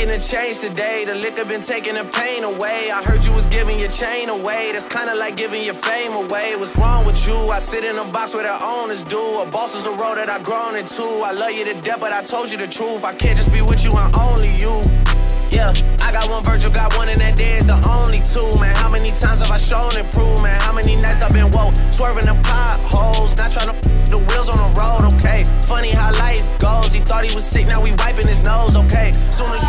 making a change today. The liquor been taking the pain away. I heard you was giving your chain away. That's kinda like giving your fame away. What's wrong with you? I sit in a box where the owners do. A boss is a role that I've grown into. I love you to death, but I told you the truth. I can't just be with you, I'm only you. Yeah, I got one Virgil, got one, and that there is the only two, man. How many times have I shown and proved, man? How many nights I've been woke, swerving the potholes, not trying to the wheels on the road, okay? Funny how life goes. He thought he was sick, now we wiping his nose, okay? Soon as